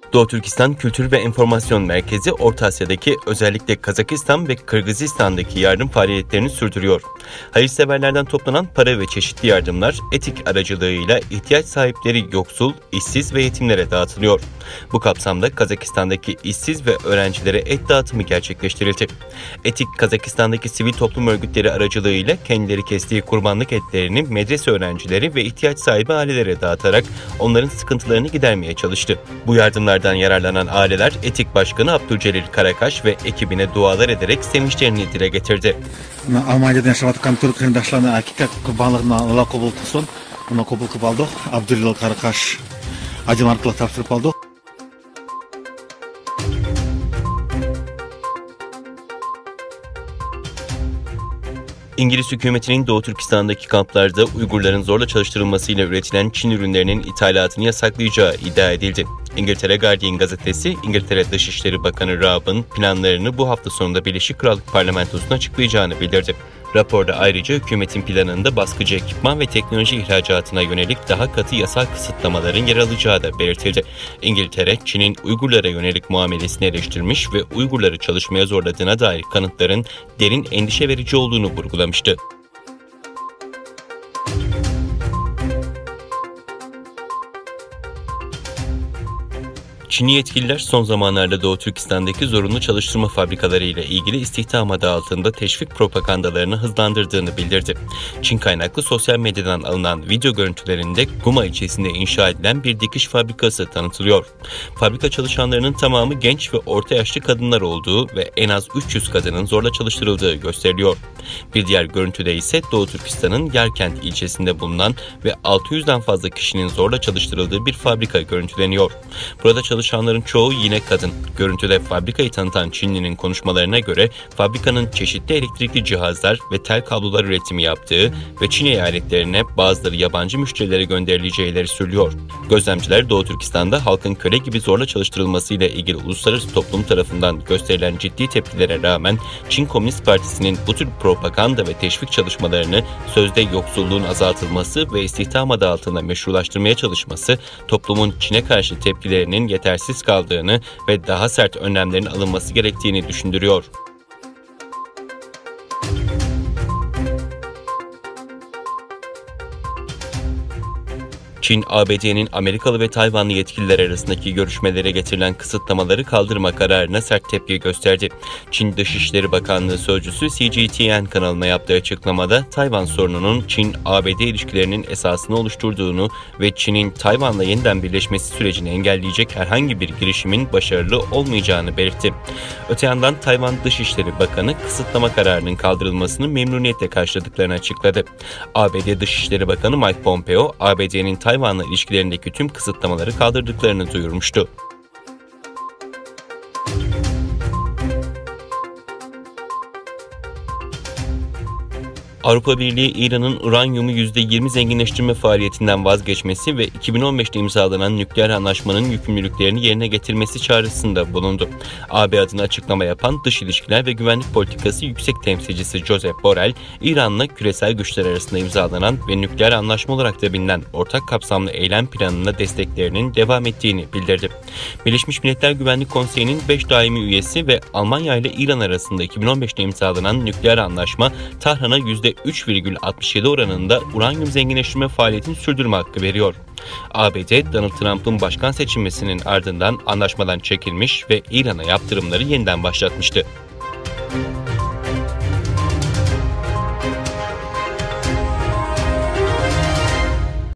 Doğu Türkistan Kültür ve Enformasyon Merkezi, Orta Asya'daki özellikle Kazakistan ve Kırgızistan'daki yardım faaliyetlerini sürdürüyor. Hayırseverlerden toplanan para ve çeşitli yardımlar etik aracılığıyla ihtiyaç sahipleri yoksul, işsiz ve yetimlere dağıtılıyor. Bu kapsamda Kazakistan'daki işsiz ve öğrencilere et dağıtımı gerçekleştirildi. Etik, Kazakistan'daki sivil toplum örgütleri aracılığıyla kendileri kestiği kurbanlık etlerini medrese öğrencileri ve ihtiyaç sahibi ailelere dağıtarak onların sıkıntılarını gidermeye çalıştı. Bu yardımlardan yararlanan aileler Etik Başkanı Abdülcelil Karakaş ve ekibine dualar ederek sevinçlerini dile getirdi. Almanya'da yaşavatkan Türk kırındaşlarına hakikat bağlığına Allah kabul kılsın. Ona kabul kılıp aldık. Abdülcelil Karakaş acım arkalı tavsırıp aldık. İngiliz hükümetinin Doğu Türkistan'daki kamplarda Uygurların zorla çalıştırılmasıyla üretilen Çin ürünlerinin ithalatını yasaklayacağı iddia edildi. İngiltere Guardian gazetesi, İngiltere Dışişleri Bakanı Raab'ın planlarını bu hafta sonunda Birleşik Krallık Parlamentosu'na açıklayacağını bildirdi. Raporda ayrıca hükümetin planında baskıcı ekipman ve teknoloji ihracatına yönelik daha katı yasal kısıtlamaların yer alacağı da belirtildi. İngiltere, Çin'in Uygurlara yönelik muamelesini eleştirmiş ve Uygurları çalışmaya zorladığına dair kanıtların derin endişe verici olduğunu vurgulamıştı. Çinli yetkililer son zamanlarda Doğu Türkistan'daki zorunlu çalıştırma fabrikaları ile ilgili istihdam adı altında teşvik propagandalarını hızlandırdığını bildirdi. Çin kaynaklı sosyal medyadan alınan video görüntülerinde Guma ilçesinde inşa edilen bir dikiş fabrikası tanıtılıyor. Fabrika çalışanlarının tamamı genç ve orta yaşlı kadınlar olduğu ve en az 300 kadının zorla çalıştırıldığı gösteriliyor. Bir diğer görüntüde ise Doğu Türkistan'ın Yarkent ilçesinde bulunan ve 600'den fazla kişinin zorla çalıştırıldığı bir fabrika görüntüleniyor. Burada çalışanların çoğu yine kadın. Görüntüde fabrikayı tanıtan Çinli'nin konuşmalarına göre fabrikanın çeşitli elektrikli cihazlar ve tel kablolar üretimi yaptığı ve Çin eyaletlerine bazıları yabancı müşterilere gönderileceği ileri sürülüyor. Gözlemciler Doğu Türkistan'da halkın köle gibi zorla çalıştırılmasıyla ilgili uluslararası toplum tarafından gösterilen ciddi tepkilere rağmen Çin Komünist Partisi'nin bu tür propaganda ve teşvik çalışmalarını sözde yoksulluğun azaltılması ve istihdam adı altında meşrulaştırmaya çalışması toplumun Çin'e karşı tepkilerinin yetersiz kaldığını ve daha sert önlemlerin alınması gerektiğini düşündürüyor. Çin, ABD'nin Amerikalı ve Tayvanlı yetkililer arasındaki görüşmelere getirilen kısıtlamaları kaldırma kararına sert tepki gösterdi. Çin Dışişleri Bakanlığı sözcüsü CGTN kanalına yaptığı açıklamada Tayvan sorununun Çin-ABD ilişkilerinin esasını oluşturduğunu ve Çin'in Tayvan'la yeniden birleşmesi sürecini engelleyecek herhangi bir girişimin başarılı olmayacağını belirtti. Öte yandan Tayvan Dışişleri Bakanı kısıtlama kararının kaldırılmasını memnuniyetle karşıladıklarını açıkladı. ABD Dışişleri Bakanı Mike Pompeo, ABD'nin Tayvan'la ilişkilerindeki tüm kısıtlamaları kaldırdıklarını duyurmuştu. Avrupa Birliği, İran'ın uranyumu %20 zenginleştirme faaliyetinden vazgeçmesi ve 2015'te imzalanan nükleer anlaşmanın yükümlülüklerini yerine getirmesi çağrısında bulundu. AB adına açıklama yapan Dış İlişkiler ve Güvenlik Politikası Yüksek Temsilcisi Josep Borrell, İran'la küresel güçler arasında imzalanan ve nükleer anlaşma olarak da bilinen ortak kapsamlı eylem planına desteklerinin devam ettiğini bildirdi. Birleşmiş Milletler Güvenlik Konseyi'nin 5 daimi üyesi ve Almanya ile İran arasında 2015'te imzalanan nükleer anlaşma, Tahran'a %3,67 oranında uranyum zenginleştirme faaliyetini sürdürme hakkı veriyor. ABD, Donald Trump'ın başkan seçilmesinin ardından anlaşmadan çekilmiş ve İran'a yaptırımları yeniden başlatmıştı.